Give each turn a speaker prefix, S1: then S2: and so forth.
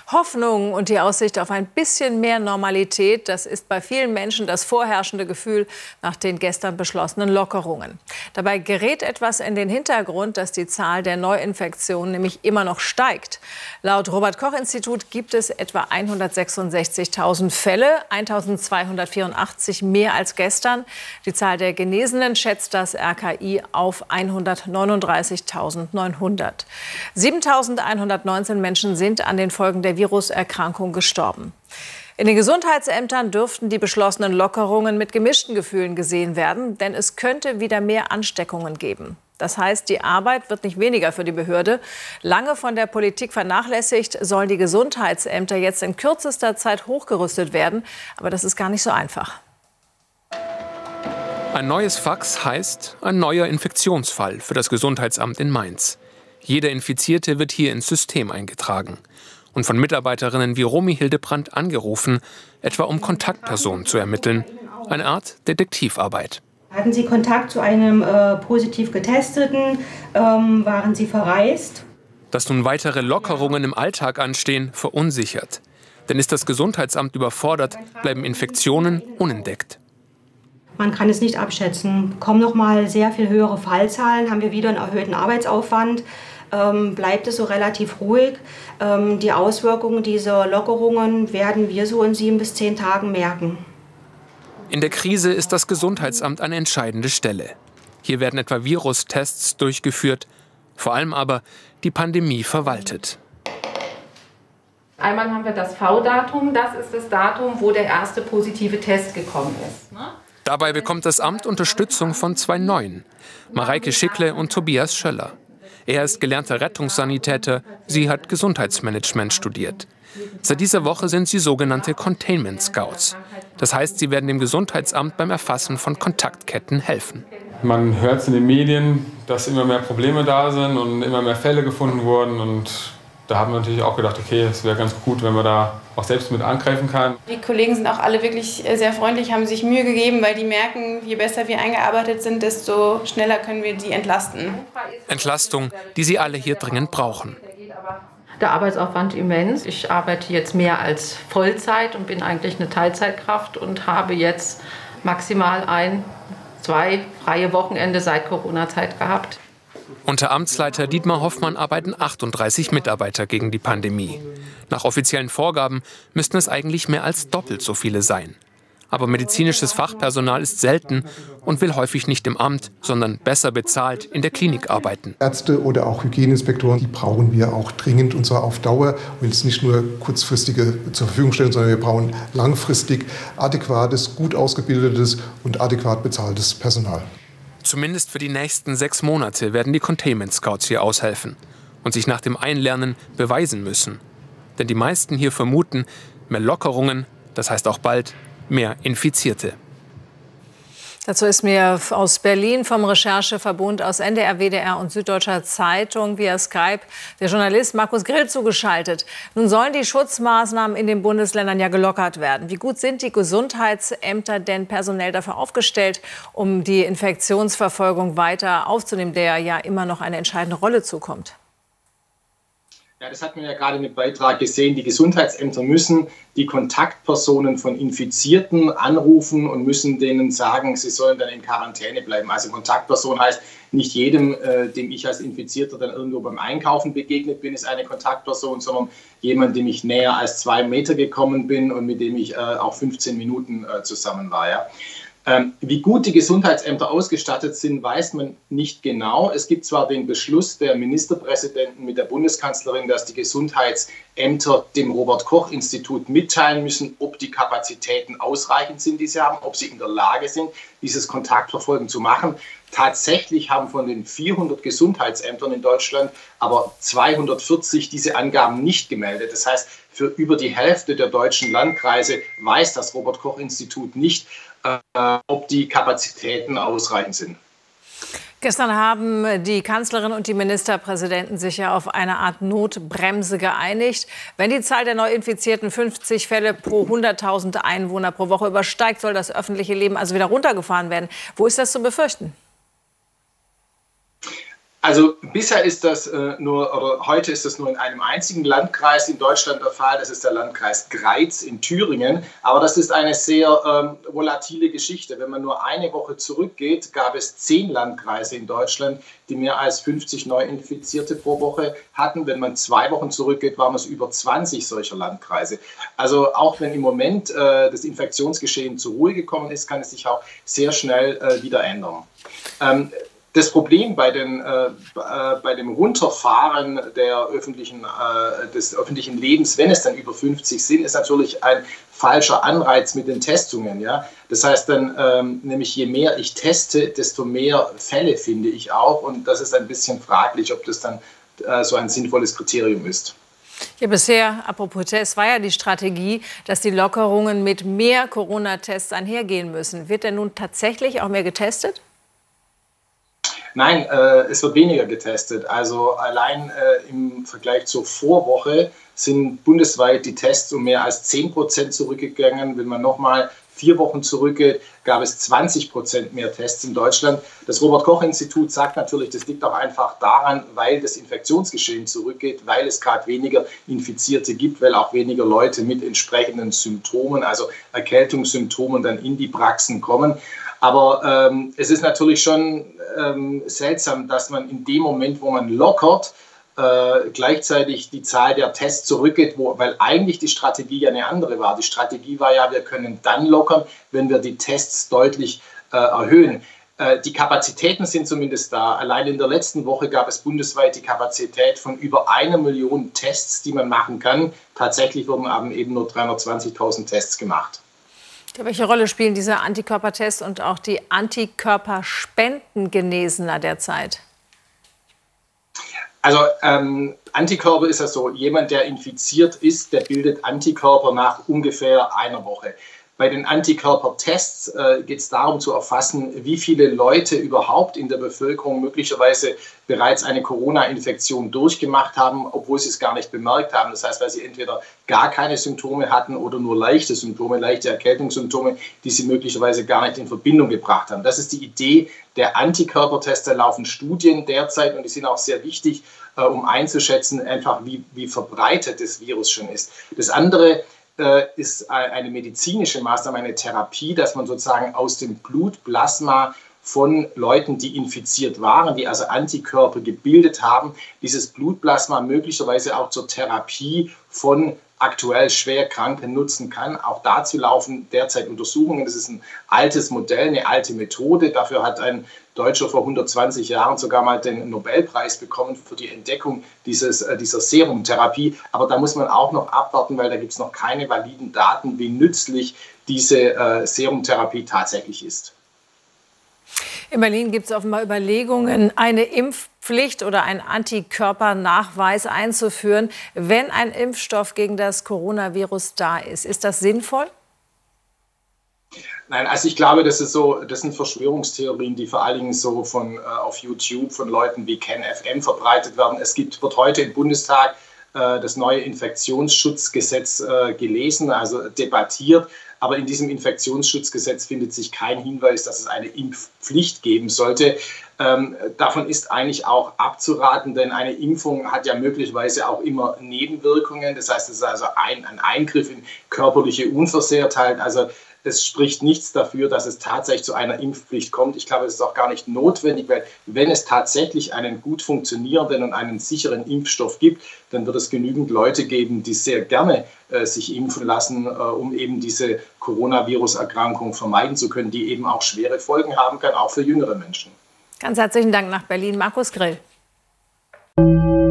S1: Hoffnung und die Aussicht auf ein bisschen mehr Normalität, das ist bei vielen Menschen das vorherrschende Gefühl nach den gestern beschlossenen Lockerungen. Dabei gerät etwas in den Hintergrund, dass die Zahl der Neuinfektionen nämlich immer noch steigt. Laut Robert-Koch-Institut gibt es etwa 166.000 Fälle, 1.284 mehr als gestern. Die Zahl der Genesenen schätzt das RKI auf 139.900. 7.119 Menschen sind an den Folgen der Viruserkrankung gestorben. In den Gesundheitsämtern dürften die beschlossenen Lockerungen mit gemischten Gefühlen gesehen werden, denn es könnte wieder mehr Ansteckungen geben. Das heißt, die Arbeit wird nicht weniger für die Behörde. Lange von der Politik vernachlässigt, sollen die Gesundheitsämter jetzt in kürzester Zeit hochgerüstet werden. Aber das ist gar nicht so einfach.
S2: Ein neues Fax heißt ein neuer Infektionsfall für das Gesundheitsamt in Mainz. Jeder Infizierte wird hier ins System eingetragen und von Mitarbeiterinnen wie Romy Hildebrandt angerufen, etwa um Kontaktpersonen zu ermitteln. Eine Art Detektivarbeit.
S3: Hatten Sie Kontakt zu einem positiv Getesteten? Waren Sie verreist?
S2: Dass nun weitere Lockerungen im Alltag anstehen, verunsichert. Denn ist das Gesundheitsamt überfordert, bleiben Infektionen unentdeckt.
S3: Man kann es nicht abschätzen. Kommen noch mal sehr viel höhere Fallzahlen, haben wir wieder einen erhöhten Arbeitsaufwand. Bleibt es so relativ ruhig. Die Auswirkungen dieser Lockerungen werden wir so in 7 bis 10 Tagen merken.
S2: In der Krise ist das Gesundheitsamt eine entscheidende Stelle. Hier werden etwa Virustests durchgeführt, vor allem aber die Pandemie verwaltet.
S4: Einmal haben wir das V-Datum, das ist das Datum, wo der erste positive Test gekommen ist.
S2: Dabei bekommt das Amt Unterstützung von 2 Neuen, Mareike Schickle und Tobias Schöller. Er ist gelernter Rettungssanitäter, sie hat Gesundheitsmanagement studiert. Seit dieser Woche sind sie sogenannte Containment Scouts. Das heißt, sie werden dem Gesundheitsamt beim Erfassen von Kontaktketten helfen.
S5: Man hört es in den Medien, dass immer mehr Probleme da sind und immer mehr Fälle gefunden wurden. Und da haben wir natürlich auch gedacht, okay, es wäre ganz gut, wenn man da auch selbst mit angreifen kann.
S6: Die Kollegen sind auch alle wirklich sehr freundlich, haben sich Mühe gegeben, weil die merken, je besser wir eingearbeitet sind, desto schneller können wir die entlasten.
S2: Entlastung, die sie alle hier dringend brauchen.
S7: Der Arbeitsaufwand immens. Ich arbeite jetzt mehr als Vollzeit und bin eigentlich eine Teilzeitkraft und habe jetzt maximal 1, 2 freie Wochenende seit Corona-Zeit gehabt.
S2: Unter Amtsleiter Dietmar Hoffmann arbeiten 38 Mitarbeiter gegen die Pandemie. Nach offiziellen Vorgaben müssten es eigentlich mehr als doppelt so viele sein. Aber medizinisches Fachpersonal ist selten und will häufig nicht im Amt, sondern besser bezahlt in der Klinik arbeiten.
S8: Ärzte oder auch Hygieneinspektoren, die brauchen wir auch dringend und zwar auf Dauer. Wir will es nicht nur kurzfristige zur Verfügung stellen, sondern wir brauchen langfristig adäquates, gut ausgebildetes und adäquat bezahltes Personal.
S2: Zumindest für die nächsten 6 Monate werden die Containment Scouts hier aushelfen und sich nach dem Einlernen beweisen müssen. Denn die meisten hier vermuten, mehr Lockerungen, das heißt auch bald mehr Infizierte.
S1: Dazu ist mir aus Berlin vom Rechercheverbund aus NDR, WDR und Süddeutscher Zeitung via Skype der Journalist Markus Grill zugeschaltet. Nun sollen die Schutzmaßnahmen in den Bundesländern ja gelockert werden. Wie gut sind die Gesundheitsämter denn personell dafür aufgestellt, um die Infektionsverfolgung weiter aufzunehmen, der ja immer noch eine entscheidende Rolle zukommt?
S9: Ja, das hat man ja gerade im Beitrag gesehen. Die Gesundheitsämter müssen die Kontaktpersonen von Infizierten anrufen und müssen denen sagen, sie sollen dann in Quarantäne bleiben. Also Kontaktperson heißt, nicht jedem, dem ich als Infizierter dann irgendwo beim Einkaufen begegnet bin, ist eine Kontaktperson, sondern jemand, dem ich näher als 2 Meter gekommen bin und mit dem ich auch 15 Minuten zusammen war. Ja. Wie gut die Gesundheitsämter ausgestattet sind, weiß man nicht genau. Es gibt zwar den Beschluss der Ministerpräsidenten mit der Bundeskanzlerin, dass die Gesundheitsämter dem Robert-Koch-Institut mitteilen müssen, ob die Kapazitäten ausreichend sind, die sie haben, ob sie in der Lage sind, dieses Kontaktverfolgen zu machen. Tatsächlich haben von den 400 Gesundheitsämtern in Deutschland aber 240 diese Angaben nicht gemeldet. Das heißt, für über die Hälfte der deutschen Landkreise weiß das Robert-Koch-Institut nicht, ob die Kapazitäten ausreichend sind.
S1: Gestern haben die Kanzlerin und die Ministerpräsidenten sich ja auf eine Art Notbremse geeinigt. Wenn die Zahl der Neuinfizierten 50 Fälle pro 100.000 Einwohner pro Woche übersteigt, soll das öffentliche Leben also wieder runtergefahren werden. Wo ist das zu befürchten?
S9: Also bisher ist das heute ist das nur in einem einzigen Landkreis in Deutschland der Fall. Das ist der Landkreis Greiz in Thüringen. Aber das ist eine sehr volatile Geschichte. Wenn man nur eine Woche zurückgeht, gab es 10 Landkreise in Deutschland, die mehr als 50 Neuinfizierte pro Woche hatten. Wenn man 2 Wochen zurückgeht, waren es über 20 solcher Landkreise. Also auch wenn im Moment das Infektionsgeschehen zur Ruhe gekommen ist, kann es sich auch sehr schnell wieder ändern. Das Problem bei dem Runterfahren des öffentlichen Lebens, wenn es dann über 50 sind, ist natürlich ein falscher Anreiz mit den Testungen. Ja? Das heißt dann, nämlich je mehr ich teste, desto mehr Fälle finde ich auch. Und das ist ein bisschen fraglich, ob das dann so ein sinnvolles Kriterium ist.
S1: Ja, bisher, apropos Test, war ja die Strategie, dass die Lockerungen mit mehr Corona-Tests einhergehen müssen. Wird denn nun tatsächlich auch mehr getestet?
S9: Nein, es wird weniger getestet. Also allein im Vergleich zur Vorwoche sind bundesweit die Tests um mehr als 10% zurückgegangen. Wenn man nochmal 4 Wochen zurückgeht, gab es 20% mehr Tests in Deutschland. Das Robert-Koch-Institut sagt natürlich, das liegt auch einfach daran, weil das Infektionsgeschehen zurückgeht, weil es gerade weniger Infizierte gibt, weil auch weniger Leute mit entsprechenden Symptomen, also Erkältungssymptomen, dann in die Praxen kommen. Aber es ist natürlich schon seltsam, dass man in dem Moment, wo man lockert, gleichzeitig die Zahl der Tests zurückgeht, weil eigentlich die Strategie ja eine andere war. Die Strategie war ja, wir können dann lockern, wenn wir die Tests deutlich erhöhen. Die Kapazitäten sind zumindest da. Allein in der letzten Woche gab es bundesweit die Kapazität von über 1 Million Tests, die man machen kann. Tatsächlich wurden aber eben nur 320.000 Tests gemacht.
S1: Welche Rolle spielen diese Antikörpertests und auch die Antikörperspendengenesener derzeit?
S9: Also Antikörper ist ja so, jemand, der infiziert ist, der bildet Antikörper nach ungefähr einer Woche. Bei den Antikörpertests geht es darum zu erfassen, wie viele Leute überhaupt in der Bevölkerung möglicherweise bereits eine Corona-Infektion durchgemacht haben, obwohl sie es gar nicht bemerkt haben. Das heißt, weil sie entweder gar keine Symptome hatten oder nur leichte Symptome, leichte Erkältungssymptome, die sie möglicherweise gar nicht in Verbindung gebracht haben. Das ist die Idee der Antikörpertests. Da laufen Studien derzeit und die sind auch sehr wichtig, um einzuschätzen, einfach wie verbreitet das Virus schon ist. Das andere ist eine medizinische Maßnahme, eine Therapie, dass man sozusagen aus dem Blutplasma von Leuten, die infiziert waren, die also Antikörper gebildet haben, dieses Blutplasma möglicherweise auch zur Therapie von aktuell schwer Kranken nutzen kann. Auch dazu laufen derzeit Untersuchungen. Das ist ein altes Modell, eine alte Methode. Dafür hat ein Deutscher vor 120 Jahren sogar mal den Nobelpreis bekommen für die Entdeckung dieser Serumtherapie. Aber da muss man auch noch abwarten, weil da gibt es noch keine validen Daten, wie nützlich diese Serumtherapie tatsächlich ist.
S1: In Berlin gibt es offenbar Überlegungen, eine Impfpflicht oder einen Antikörpernachweis einzuführen, wenn ein Impfstoff gegen das Coronavirus da ist. Ist das sinnvoll?
S9: Nein, also ich glaube, das sind Verschwörungstheorien, die vor allen Dingen so auf YouTube von Leuten wie KenFM verbreitet werden. Wird heute im Bundestag das neue Infektionsschutzgesetz gelesen, also debattiert. Aber in diesem Infektionsschutzgesetz findet sich kein Hinweis, dass es eine Impfpflicht geben sollte. Davon ist eigentlich auch abzuraten, denn eine Impfung hat ja möglicherweise auch immer Nebenwirkungen. Das heißt, es ist also ein Eingriff in körperliche Unversehrtheit. Also es spricht nichts dafür, dass es tatsächlich zu einer Impfpflicht kommt. Ich glaube, es ist auch gar nicht notwendig, weil wenn es tatsächlich einen gut funktionierenden und einen sicheren Impfstoff gibt, dann wird es genügend Leute geben, die sehr gerne sich impfen lassen, um eben diese Coronavirus-Erkrankung vermeiden zu können, die eben auch schwere Folgen haben kann, auch für jüngere Menschen.
S1: Ganz herzlichen Dank nach Berlin, Markus Grill.